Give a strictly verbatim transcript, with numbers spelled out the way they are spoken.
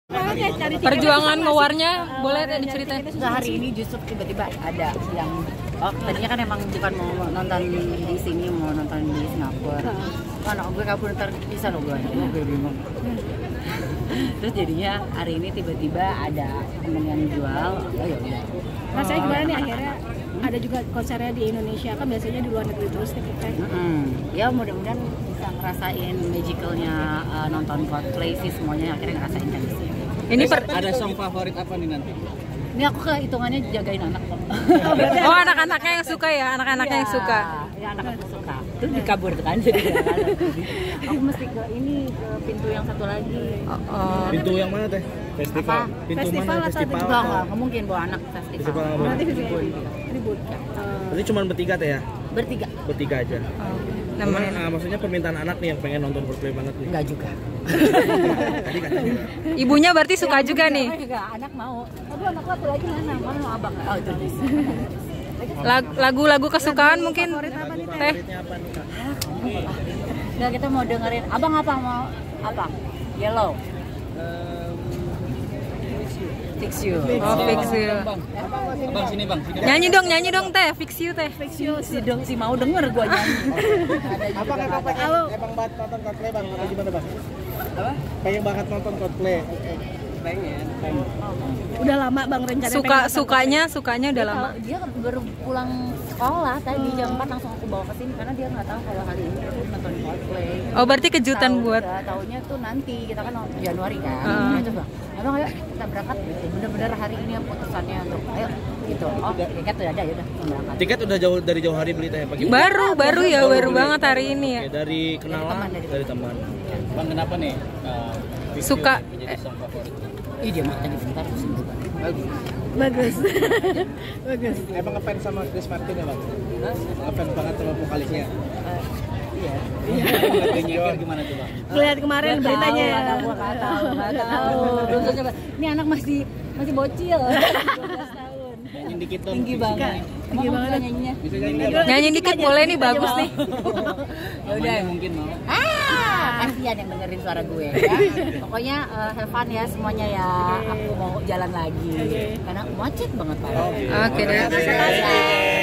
Perjuangan ngewarnya boleh teh diceritain? Nah, hari ini justru tiba-tiba ada yang oh tadinya kan emang bukan mau nonton di sini, mau nonton di Singapura. Oh, anak gue kabur ntar bisa loh gue, gue bingung. Terus jadinya hari ini tiba-tiba ada temen yang jual. Oh ya udah. Rasanya gimana nih akhirnya ada juga konsernya di Indonesia, kan biasanya di luar negeri terus nih kita. Mm-hmm. Ya mudah-mudahan bisa ngerasain magicalnya uh, nonton Coldplay sih, semuanya akhirnya ngerasain kan di sini. Ini per ada song favorit apa nih nanti? Ini aku kehitungannya jagain anak kok. Oh, anak-anaknya yang suka ya, anak-anaknya ya, yang suka. Ya anak-anak suka. Terus dikabur tuh kan jadi. Aku mesti ke ini ke pintu yang satu lagi. Oh, oh. Pintu yang mana teh? Festival. Apa? Pintu Festival mana? atau Festival. Enggak, enggak, enggak mungkin bawa anak festival. Festival apa? Berarti Ribut. ribut. Berarti cuma bertiga teh ya? Bertiga. Bertiga aja. Oh. Cuman Namanya. uh, maksudnya permintaan anak nih yang pengen nonton Coldplay banget nih. Enggak juga. Tadi katanya. Ibunya berarti suka Ya, juga nih. Juga anak mau. Aduh anak satu lagi mana? Mana mau abang? Oh itu bisa. Lag- Lagu-lagu kesukaan mungkin Favorit apa nih, Teh? teh? Favoritnya apa nih Kak? Enggak, kita mau dengerin. Abang apa mau? Apa? Yellow. Fix you. Oh, fix you. Bang, abang sini bang. Sini. Nyanyi dong, nyanyi dong teh, fix you teh. Si, si dong si mau denger gua nyanyi. Apa nggak apa Halo. Emang banget nonton Coldplay bang? Atau gimana bang? Apa? Pengen banget nonton Coldplay. Pengen. Udah lama Bang rencana Suka sukanya, sukanya udah lama. Kalau dia baru pulang sekolah tadi jam empat langsung aku bawa ke sini karena dia nggak tahu kalau hari ini aku nonton Coldplay. Oh, berarti kejutan Tahu, buat. ya, taunya tuh nanti kita kan Januari kan. Uh. Nah, coba. Abang ayo kita berangkat gitu. Bener-bener hari ini yang putusannya untuk ayo gitu. Oh, tiket udah ada ya udah berangkat. Tiket udah jauh dari jauh hari beli teh pagi. Baru, baru ya, baru banget hari ini ya. Oke, dari kenalan, Dari teman, dari teman. Bang kenapa nih? Suka Ih dia makan sebentar terus juga. Bagus. bagus. Bagus. Emang ngefans sama Chris Martin ya bang? Ngefans banget sama vokalisnya. Iya. Iya. Gimana tuh bang? Lihat kemarin Nggak beritanya. tahu, nggak tahu, nggak tahu, nggak tahu. Terus coba, ini anak masih masih bocil, dua belas tahun. Nyanyi dikit dong. Tinggi banget. Tinggi Mau banget. nggak nyanyinya. Bisa nyanyi nggak bang? Nyanyi dikit boleh nih, bagus nih. Ya udah mungkin mau. Ah, kasihan yang dengerin suara gue ya. Pokoknya uh, have fun ya semuanya ya. Aku mau jalan lagi. Karena macet banget Pak. Oke deh. Terima kasih.